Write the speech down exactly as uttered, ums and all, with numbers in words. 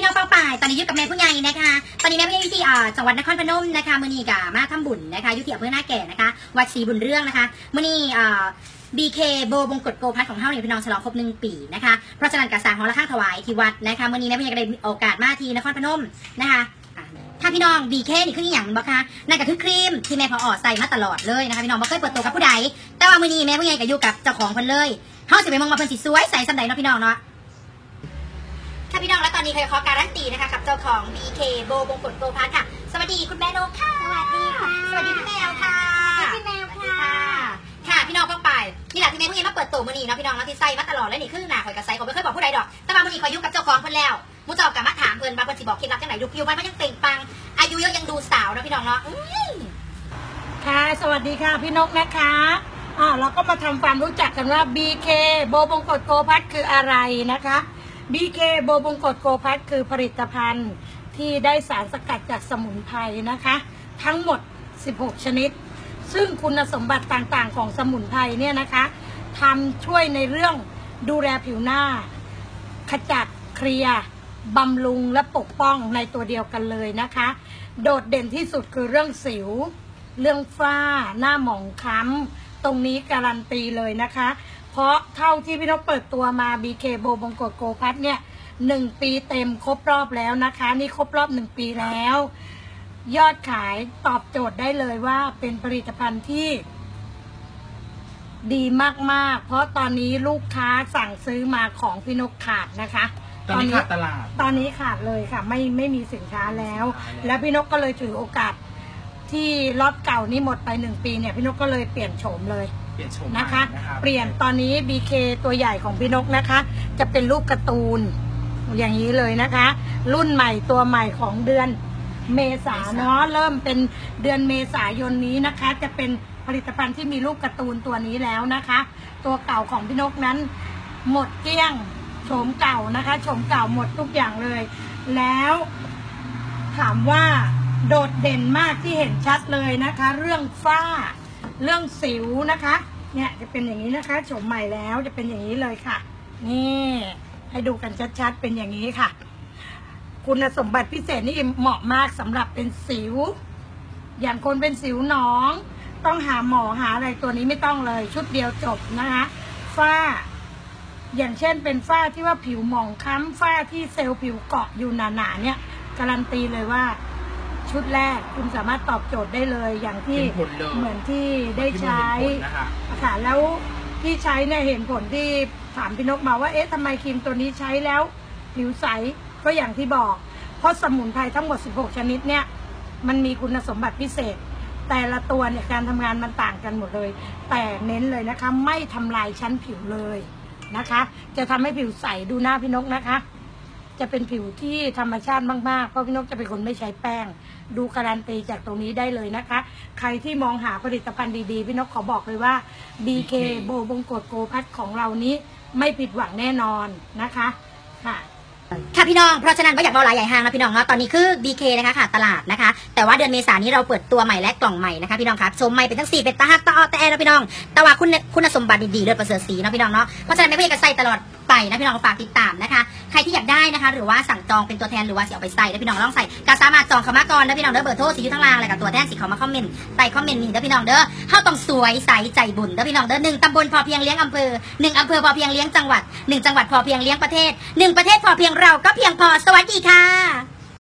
น้องเป้าป่ายตอนนี้อยู่กับแม่ผู้ใหญ่นะคะตอนนี้แม่ผู้ใหญ่อยู่ที่จังหวัดนครพนมนะคะมื้อนี้กับมาทำบุญนะคะอยู่ที่อำเภอหน้าแก่นะคะวัดศรีบุญเรื่องนะคะมื้อนี้บีเคโบบงกฎโกพัดของเฮาเนี่ยพี่น้องฉลองครบหนึ่งปีนะคะเพราะฉะนั้นกระสางของละข้างถวายที่วัดนะคะมื้อนี้แม่ผู้ใหญ่ก็ได้โอกาสมาที่นครพนมนะคะถ้าพี่น้องบีเคนี่คืออย่างบ่คะนั่นก็คือครีมที่แม่พออใส่มาตลอดเลยนะคะพี่น้องบ่เคยเปิดตัวกับผู้ใดแต่ว่ามื้อนี้แม่ผู้ใหญ่ก็อยู่กับเจ้าของเพิ่นเลยเฮาสิไปมองมาเพิ่นสิสวยใส่สำใดเนาะพี่น้องเนาะค่ะพี่น้องและตอนนี้เคยขอการันตีนะคะกับเจ้าของ บี เค โบบงกฎโกพัดค่ะสวัสดีคุณแม่นกค่ะสวัสดีค่ะสวัสดีพี่แมวค่ะพี่แมวค่ะค่ะพี่น้องป้องไปนี่แหละที่แม่ผู้ใหญ่มาเปิดตัวมื้อนี้เนาะพี่น้องเนาะที่ใส่มาตลอดและนี่คือหน้าข่อยกับใส่ข่อยไม่เคยบอกผู้ใดดอกแต่ว่ามื้อนี้ข่อยอยู่กับเจ้าของเพิ่นแล้วมูเจ้ากับมาถามเพิ่นว่าเพิ่นสิบอกเคล็ดลับจังไหนดูผิวมันมันยังเปล่งปลั่งอายุเยอะยังดูสาวเนาะพี่น้องเนาะค่ะสวัสดีค่ะพี่นกนะคะอ่าเราก็มาทำความรู้จักกันว่า บี เค โบบงกฎโกพัดคืออะไรนะคะ บี เค โบบงกฎโกพัดคือผลิตภัณฑ์ที่ได้สารสกัดจากสมุนไพรนะคะทั้งหมดสิบหกชนิดซึ่งคุณสมบัติต่างๆของสมุนไพรเนี่ยนะคะทำช่วยในเรื่องดูแลผิวหน้าขจัดเคลียร์บำรุงและปกป้องในตัวเดียวกันเลยนะคะโดดเด่นที่สุดคือเรื่องสิวเรื่องฝ้าหน้าหมองคล้ำตรงนี้การันตีเลยนะคะเพราะเท่าที่พี่นกเปิดตัวมา บี เค โบบงกฎโกพัดเนี่ยหนึ่งปีเต็มครบรอบแล้วนะคะนี่ครบรอบหนึ่งปีแล้วยอดขายตอบโจทย์ได้เลยว่าเป็นผลิตภัณฑ์ที่ดีมากๆเพราะตอนนี้ลูกค้าสั่งซื้อมาของพี่นกขาดนะคะตอนนี้ขาดตลาดตอนนี้ขาดเลยค่ะไม่ไม่มีสินค้าแล้วแล้วพี่นกก็เลยถือโอกาสที่ล็อตเก่านี้หมดไปหนึ่งปีเนี่ยพี่นกก็เลยเปลี่ยนโฉมเลยเปลี่ยนโฉมนะคะเปลี่ยนตอนนี้ บี เค ตัวใหญ่ของพี่นกนะคะจะเป็นรูปการ์ตูนอย่างนี้เลยนะคะรุ่นใหม่ตัวใหม่ของเดือนเมษาเนาะเริ่มเป็นเดือนเมษายนนี้นะคะจะเป็นผลิตภัณฑ์ที่มีรูปการ์ตูนตัวนี้แล้วนะคะตัวเก่าของพี่นกนั้นหมดเกลี้ยงโฉมเก่านะคะโฉมเก่าหมดทุกอย่างเลยแล้วถามว่าโดดเด่นมากที่เห็นชัดเลยนะคะเรื่องฝ้าเรื่องสิวนะคะเนี่ยจะเป็นอย่างนี้นะคะโฉมใหม่แล้วจะเป็นอย่างนี้เลยค่ะนี่ให้ดูกันชัดๆเป็นอย่างนี้ค่ะคุณสมบัติพิเศษนี่เหมาะมากสำหรับเป็นสิวอย่างคนเป็นสิวหนองต้องหาหมอหาอะไรตัวนี้ไม่ต้องเลยชุดเดียวจบนะคะฝ้าอย่างเช่นเป็นฝ้าที่ว่าผิวหมองคล้ำฝ้าที่เซลล์ผิวเกาะอยู่หนาๆเนี่ยการันตีเลยว่าชุดแรกคุณสามารถตอบโจทย์ได้เลยอย่างที่เหมือนที่ได้ใช้ค่ะแล้วที่ใช้เนี่ยเห็นผลที่ถามพี่นกมาว่าเอ๊ะทำไมครีมตัวนี้ใช้แล้วผิวใสก็อย่างที่บอกเพราะสมุนไพรทั้งหมดสิบหกชนิดเนี่ยมันมีคุณสมบัติพิเศษแต่ละตัวเนี่ยการทำงานมันต่างกันหมดเลยแต่เน้นเลยนะคะไม่ทำลายชั้นผิวเลยนะคะจะทำให้ผิวใสดูหน้าพี่นกนะคะจะเป็นผิวที่ธรรมชาติมากๆเพราะพี่นกจะเป็นคนไม่ใช้แป้งดูการันตีจากตรงนี้ได้เลยนะคะใครที่มองหาผลิตภัณฑ์ดีๆพี่นกขอบอกเลยว่า บี เค โบบงกฎโกพัดของเรานี้ไม่ผิดหวังแน่นอนนะคะค่ะค่ะพี่น้องเพราะฉะนั้นก็อยากบอกหลายใหญ่ห้างนะพี่น้องเนาะตอนนี้คือ บี เค นะคะค่ะตลาดนะคะแต่ว่าเดือนเมษายนนี้เราเปิดตัวใหม่และกล่องใหม่นะคะพี่น้องครับชมใหม่เป็นทั้งสี่เป็นตาฮักตาออแต่นะพี่น้องแต่ว่าคุณคุณสมบัติดีๆเลือดประเสริฐสีนะพี่น้องเนาะเพราะฉะนั้นไม่เพื่อจะใส่ตลอดไปนะพี่น้องฝากติดตามนะคะใครที่อยากได้นะคะหรือว่าสั่งจองเป็นตัวแทนหรือว่าสิเอาไปใส่นะพี่น้องลองใส่ก็สามารถจองเข้ามาก่อนนะพี่น้องเด้อเบอร์โทรสิอยู่ทั้งล่างเลยกับตัวแทนสิเขามาคอมเมนต์ใต้คอมเมนต์นี่นะพี่น้องเด้อเฮาต้องสวยใสใจบุญนะพี่น้องเด้อหนึ่งตำบลพอเพียงเลี้ยงอำเภอหนึ่งอำเภอพอเพียงเลี้ยงจังหวัดหนึ่งจังหวัดพอเพียงเลี้ยงประเทศหนึ่งประเทศพอเพียงเราก็เพียงพอสวัสดีค่ะ